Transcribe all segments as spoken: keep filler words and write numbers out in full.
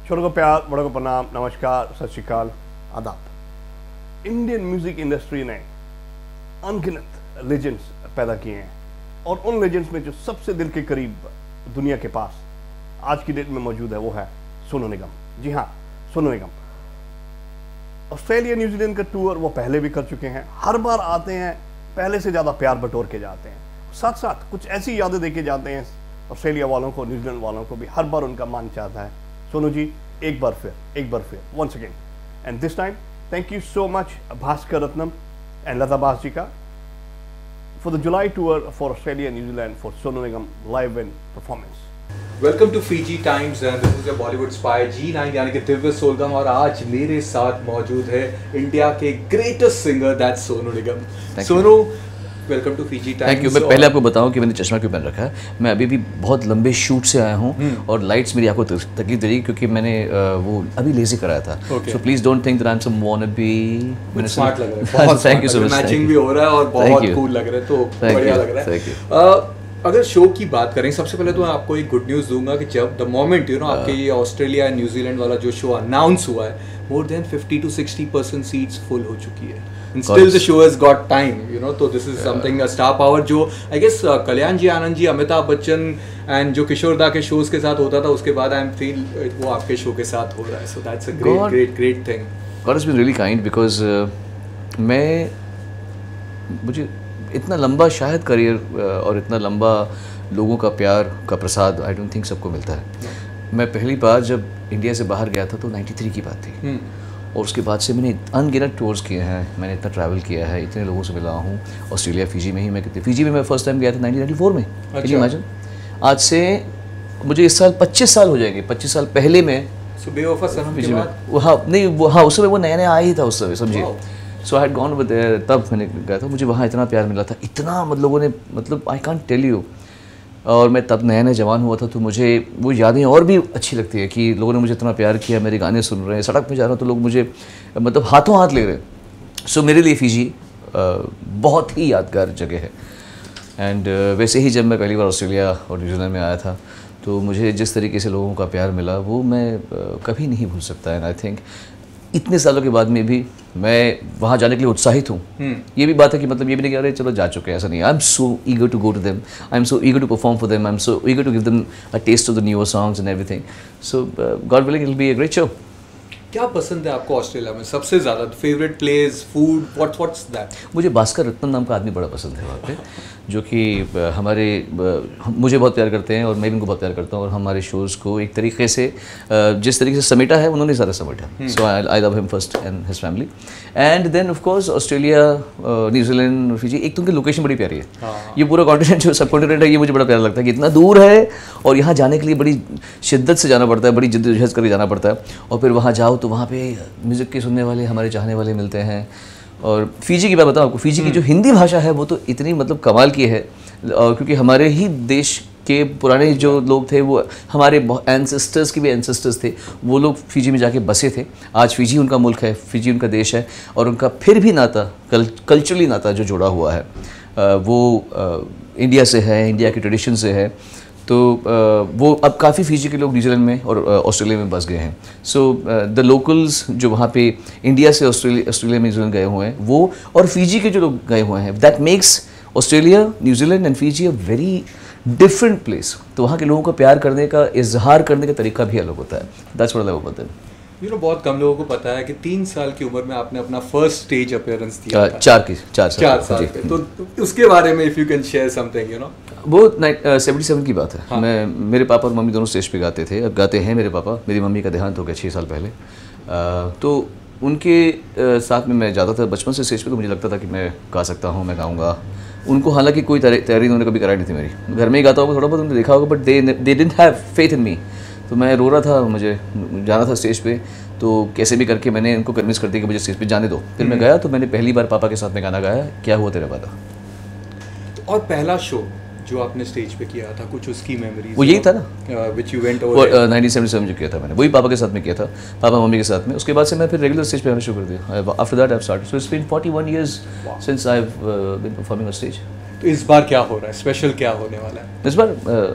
छोटों को प्यार, बड़ों को प्रणाम, नमस्कार, सत श्री अकाल, आदाब। इंडियन म्यूजिक इंडस्ट्री ने अनगिनत लेजेंड्स पैदा किए हैं और उन लेजेंड्स में जो सबसे दिल के करीब दुनिया के पास आज की डेट में मौजूद है वो है सोनू निगम। जी हाँ, सोनू निगम। ऑस्ट्रेलिया न्यूजीलैंड का टूर वो पहले भी कर चुके हैं। हर बार आते हैं, पहले से ज़्यादा प्यार बटोर के जाते हैं, साथ साथ कुछ ऐसी यादें दे के जाते हैं ऑस्ट्रेलिया वालों को, न्यूजीलैंड वालों को भी। हर बार उनका मन चाहता है सोनू जी एक बार फिर, एक बार फिर, once again. And this time thank you so much Bhaskar Ratnam and Lata Bas ji का for the July tour for Australia and New Zealand for Sonu Nigam live and performance. Welcome to Fiji Times and this is your Bollywood spy G nine यानी कि दिव्य सोलगम, और आज मेरे साथ मौजूद है India के greatest singer that's Sonu Nigam. Sonu, welcome to Fiji Times. Thank you. मैं पहले आपको बताऊं कि मैंने चश्मा क्यों पहन रखा है। मैं अभी भी बहुत लंबे शूट से आया हूं और लाइट्स मेरी आंखों को तकलीफ दे रही क्योंकि मैंने वो अभी लेजी कराया था। So please don't think that I am some wannabe. मैंने स्मार्ट लग रहा है, बहुत thank you so much. Matching भी हो रहा है और बहुत कूल लग रहा है, तो बढ़िया लग रहा है। Thank you. अगर शो की बात करें, सबसे पहले तो मैं आपको एक गुड न्यूज़ दूंगा कि जब द मोमेंट यू नो आपके ये ऑस्ट्रेलिया एंड न्यूजीलैंड वाला जो शो अनाउंस हुआ है, more than fifty to sixty percent seats full हो चुकी है। And still the show has got time, you know, so this is something a star power जो I guess uh, Kalyan ji, Anand ji, Amitabh Bachchan and जो किशोर दा के शोज के साथ होता था, उसके बाद आई एम फील वो आपके शो के साथ हो रहा है। So that's a great great great thing. God has been really kind because uh, मैं मुझे इतना लंबा शायद करियर uh, और इतना लंबा लोगों का प्यार का प्रसाद आई डोंट थिंक सबको मिलता है। मैं पहली बार जब इंडिया से बाहर गया था तो नाइन्टी थ्री की बात थी और उसके बाद से मैंने अनगिनत टूर्स किए हैं, मैंने इतना ट्रैवल किया है, इतने लोगों से मिला हूँ। ऑस्ट्रेलिया, फिजी में ही मैं कितने फिजी में मैं फर्स्ट टाइम गया था नाइनटीन नाइंटी फोर में। Can you imagine? आज से मुझे इस साल पच्चीस साल हो जाएंगे। पच्चीस साल पहले मैं फिजी में, हाँ नहीं वो हाँ उस समय वो नया नया आया ही था उस समय, समझिए। So I had gone with there, तब मैंने गया था। मुझे वहाँ इतना प्यार मिला था, इतना मतलब लोगों ने, मतलब आई कांट टेल यू। और मैं तब नया नया जवान हुआ था तो मुझे वो यादें और भी अच्छी लगती है कि लोगों ने मुझे इतना प्यार किया, मेरे गाने सुन रहे हैं, सड़क में जा रहा हूँ तो लोग मुझे मतलब हाथों हाथ ले रहे हैं। सो मेरे लिए फिजी बहुत ही यादगार जगह है। एंड वैसे ही जब मैं पहली बार ऑस्ट्रेलिया और न्यूजीलैंड में आया था तो मुझे जिस तरीके से लोगों का प्यार मिला वो मैं कभी नहीं भूल सकता। एंड आई थिंक इतने सालों के बाद में भी मैं वहाँ जाने के लिए उत्साहित हूँ। ये भी बात है कि मतलब ये भी नहीं कह रहे चलो जा चुके हैं, ऐसा नहीं। I am so eager to go to them, I am so eager to perform for them, I am so eager to give them a taste of the newer songs and everything. So God willing it will be a great show. क्या पसंद है आपको Australia में सबसे ज़्यादा? Favourite place, food, what what's that? मुझे भास्कर रत्नम नाम का आदमी बड़ा पसंद है वहाँ पे, जो कि हमारे मुझे बहुत प्यार करते हैं और मैं भी उनको बहुत प्यार करता हूँ और हमारे शोज़ को एक तरीके से जिस तरीके से समेटा है उन्होंने ज़्यादा समेटा। So I love him first and his family and then of course Australia, New Zealand, Fiji. एक तो उनकी लोकेशन बड़ी प्यारी है। हाँ। ये पूरा कॉन्टिनेंट जो सब कॉन्टिनेंट है ये मुझे बड़ा प्यारा लगता है कि इतना दूर है और यहाँ जाने के लिए बड़ी शिद्दत से जाना पड़ता है, बड़ी जद्दोजहद करके जाना पड़ता है। और फिर वहाँ जाओ तो वहाँ पे म्यूज़िक के सुनने वाले हमारे चाहने वाले मिलते हैं। और फिजी की बात बताऊँ आपको, फिजी की जो हिंदी भाषा है वो तो इतनी मतलब कमाल की है, और क्योंकि हमारे ही देश के पुराने जो लोग थे वो हमारे एंसेस्टर्स की भी एंसेस्टर्स थे, वो लोग फिजी में जाके बसे थे। आज फिजी उनका मुल्क है, फिजी उनका देश है और उनका फिर भी नाता, कल कल्चरली नाता जो जुड़ा हुआ है वो इंडिया से है, इंडिया के ट्रेडिशन से है। तो वो अब काफ़ी फिजी के लोग न्यूजीलैंड में और ऑस्ट्रेलिया में बस गए हैं। सो द लोकल्स जो वहाँ पे इंडिया से ऑस्ट्रेलिया ऑस्ट्रेलिया में न्यूजीलैंड गए हुए हैं वो, और फिजी के जो लोग गए हुए हैं, that makes Australia, New Zealand and Fiji a very different place. तो वहाँ के लोगों का प्यार करने का, इजहार करने का तरीका भी अलग होता है। That's what I love about them. You know बहुत कम लोगों को पता है कि तीन साल की उम्र में आपने अपना फर्स्ट स्टेज अपीयरेंस दिया था। चार की चार साल चार साल पे। तो उसके बारे में if you can share something, you know. वो सेवेंटी सेवन की बात है। हाँ। मैं, मेरे पापा और मम्मी दोनों स्टेज पे गाते थे, अब गाते हैं मेरे पापा। मेरी मम्मी का देहांत हो गया छः साल पहले। आ, तो उनके आ, साथ में मैं जाता था बचपन से स्टेज पे, तो मुझे लगता था कि मैं गा सकता हूँ, मैं गाऊँगा। उनको हालांकि कोई तैयारी उन्होंने कभी कराई नहीं थी मेरी। घर में ही गाता होगा, थोड़ा बहुत उन्होंने देखा होगा, but they they didn't have faith in me. तो मैं रो रहा था, मुझे जाना था स्टेज पे, तो कैसे भी करके मैंने उनको कन्विंस कर दिया कि मुझे स्टेज पे जाने दो। फिर मैं गया तो मैंने पहली बार पापा के साथ में गाना गाया, क्या हुआ तेरा वादा। और पहला शो जो आपने स्टेज पे किया था, कुछ उसकी मेमोरीज? वो यही था ना, which you went over nineteen seventy seven जो किया था मैंने, वही पापा के साथ में किया था, पापा मम्मी के साथ में। उसके बाद से मैं फिर रेगुलर स्टेज पे आना शुरू कर दिया। After that I have started, so it's been forty one years since I have been performing on stage. तो इस बार क्या हो रहा है, स्पेशल क्या होने वाला है इस बार? uh,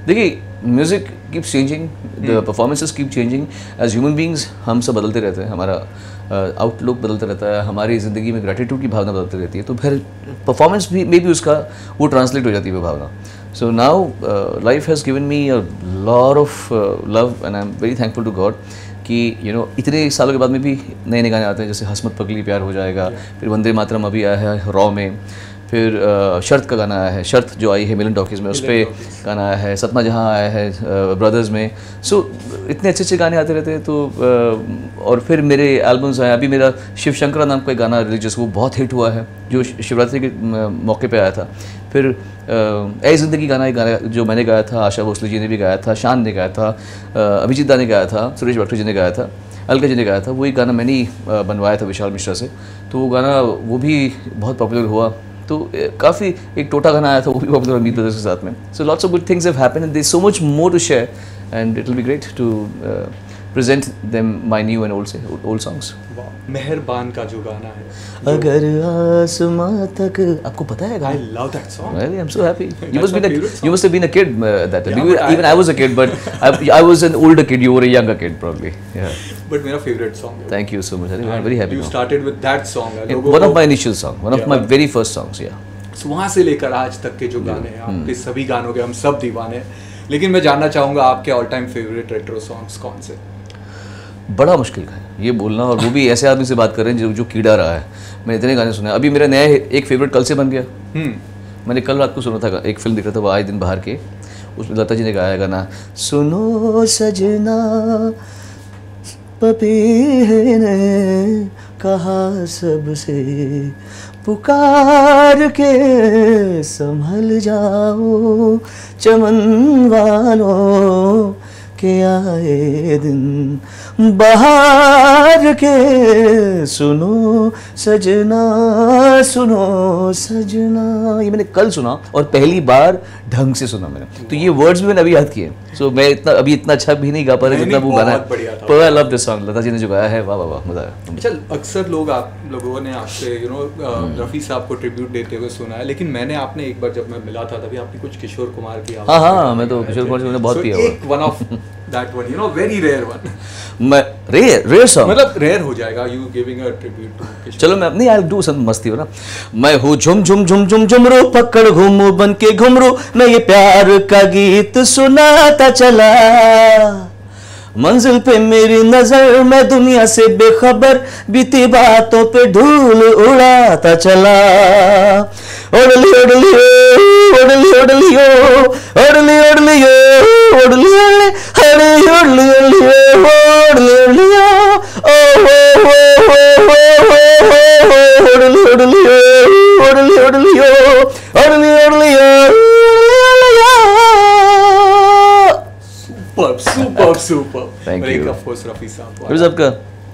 देखिए music keeps changing, the performances keep changing, as human beings हम सब बदलते रहते हैं, हमारा आउटलुक uh, बदलता रहता है, हमारी ज़िंदगी में ग्रेटिट्यूड की भावना बदलती रहती है, तो फिर परफॉर्मेंस भी में भी उसका वो ट्रांसलेट हो जाती है वो भावना. So now life has given me a lot of love and I am very thankful to God कि यू नो इतने सालों के बाद में भी नए नए गाने आते हैं, जैसे हसमत पगली प्यार हो जाएगा, फिर वंदे मातरम अभी आया है रॉ में, फिर uh, शर्त का गाना आया है, शर्त जो आई है मिलन टॉकीज़ में, उस पर गाना आया है, सतमा जहाँ आया है ब्रदर्स uh, में. सो so, इतने अच्छे अच्छे गाने आते रहते हैं. तो uh, और फिर मेरे एल्बम्स आए, अभी मेरा शिव शंकरा नाम का एक गाना रिलीजियस वो बहुत हिट हुआ है, जो शिवरात्रि के मौके पे आया था. फिर ए ज़िंदगी गाना एक गाना जो मैंने गाया था, आशा भोसले जी ने भी गाया था, शान ने गाया था, अभिजीत दा ने गाया था, सुरेश भट्ट जी ने गाया था, अलका जी ने गाया था. वही गाना मैंने ही बनवाया था विशाल मिश्रा से, तो वो गाना वो भी बहुत पॉपुलर हुआ. तो काफ़ी एक टोटा गाना आया था, वो भी पॉपुलर मीत ब्रदर्स के साथ में. So lots of good things have happened and there is so much more to share and it will be great to present them my new and old old songs. मेहरबान का जो गाना है, अगर आसमां तक, आपको पता है गाना? I love that song. Really, I'm so happy. You must be the, you must have been a kid uh, that time. Yeah, even I was a kid, but I, I was an older kid. You were a younger kid, probably. Yeah. But मेरा favorite song है. Thank you so much. I'm very happy. You now. started with that song. One of my initial songs, one of yeah. my very first songs. Yeah. So वहाँ से लेकर आज तक के जो गाने हैं, आपके सभी गानों के हम सब दीवाने हैं. लेकिन मैं जानना चाहूँगा आपके all time favourite retro songs कौन से? बड़ा मुश्किल है ये बोलना, और वो भी ऐसे आदमी से बात कर रहे हैं जो जो कीड़ा रहा है. मैंने इतने गाने सुने. अभी मेरा नया एक फेवरेट कल से बन गया. मैंने कल रात को सुना था, एक फिल्म दिख रहा था वो आए दिन बाहर के, उसमें लता जी ने गाया गाना, सुनो सजना पपी ने कहा सबसे पुकार के संभल जाओ चमन वालों के आए दिन बाहर के, सुनो सजना सुनो सजना. ये मैंने कल सुना और पहली बार ढंग से सुना मैंने, तो ये वर्ड्स भी मैंने अभी याद किए. सो मैं इतना अभी इतना अच्छा भी नहीं गा पा रहा जितना वो गाना है. पर I love this song, Lata ji ने जो गाया है, वाह वाह वाह, मजा आया. अच्छा, अक्सर लोग आप लोगों ने आपसे यू नो रफ़ी साहब को ट्रिब्यूट देते हुए सुना है, लेकिन मैंने आपने एक बार जब मैं मिला था तभी आपने कुछ किशोर कुमार की, हाँ हाँ मैं तो किशोर कुमार से मैंने बहुत पिया हुआ. एक one of that one, you know very rare one. मैं रेयर रेयर सॉन्ग मतलब रेयर हो जाएगा, you giving a tribute to Kishore. चलो मैं अपनी आई डू सम मस्ती हो ना. मैं हूँ झुम झुम झुम झुम झुमरू पकड़ घूमू बन के घुमरू, मैं ये प्यार का गीत सुनाता चला, मंजिल पे मेरी नजर, मैं दुनिया से बेखबर, बीती बातों पे धूल उड़ाता चला. ओडली ओडली ओडली ओडली ओडली ओडली ओडली हरे ओडली ओडली ओडली ओडली ओ ओडली ओडली ओडली ओडली ओडली ओडली. Superb, superb, superb. Thank you. Of course, Rafi साहब. फिर आपका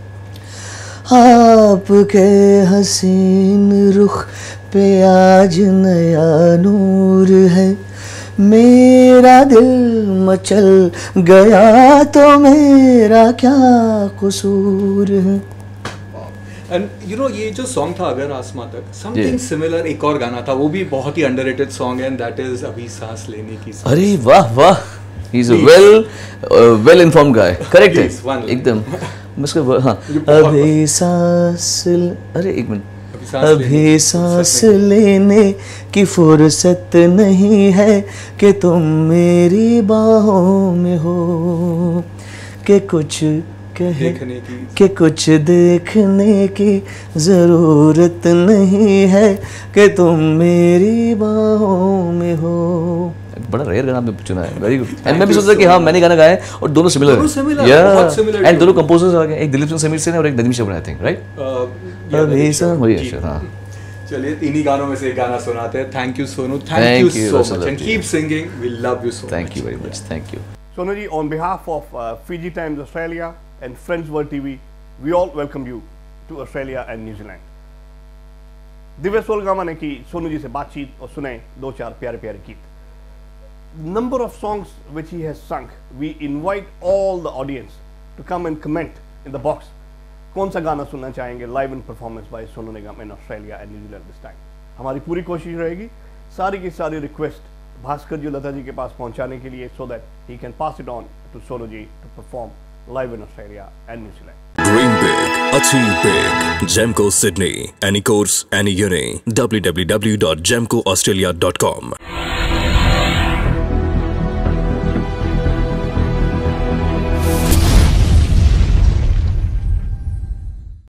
आपके हसीन रुख पे आज नया नूर है, मेरा दिल मचल गया तो मेरा क्या कसूर है. एंड यू नो ये जो सॉन्ग था अगर आसमां तक, समथिंग सिमिलर एक और गाना था, वो भी बहुत ही अंडररेटेड सॉन्ग है, एंड दैट इज अभी सांस लेने की. अरे वाह वाह, he is a well well informed guy. Correct है एकदम. मुझको हाँ, अभी सांस, अरे एक मिनट, अभी सांस लेने की फुर्सत नहीं है कि तुम मेरी बाहों में हो, कि कुछ देखने की कि कुछ देखने की ज़रूरत नहीं है कि तुम मेरी बाहों में हो. बड़ा रेयर गाना आपने चुना है, वेरी गुड. एंड मैं भी सोच रहा कि हाँ मैंने गाना गाया है और दोनों सिमिलर हैं. या एंड दोनों कंपोजर्स आ गए, एक दिलीप सिंह समीर से और एक Nadeem Sheikh I think, right? अभी सांस वही है. हाँ चलिए इन्हीं गानों में से एक गाना सुनाते हैं. Thank you Sonu, thank you so much and keep singing, we love you so much. Thank you very much. Thank you Sonu ji, on behalf of uh, Fiji Times Australia and Friends World T V, we all welcome you to Australia and New Zealand. Divya Solgama ने की सोनू जी से बातचीत और सुने दो चार प्यारे प्यारे गीत. Number of songs which he has sung, we invite all the audience to come and comment in the box. कौन सा गाना सुनना चाहेंगे live in performance by Sonu Nigam in Australia and New Zealand this time. हमारी पूरी कोशिश रहेगी सारी की सारी रिक्वेस्ट भास्कर जी लता जी के पास पहुंचाने के लिए, so that he can pass it on to Sonu ji to perform live in Australia and New Zealand. Dream big, achieve big. Gemco Sydney. Any course, any uni. w w w dot gemco australia dot com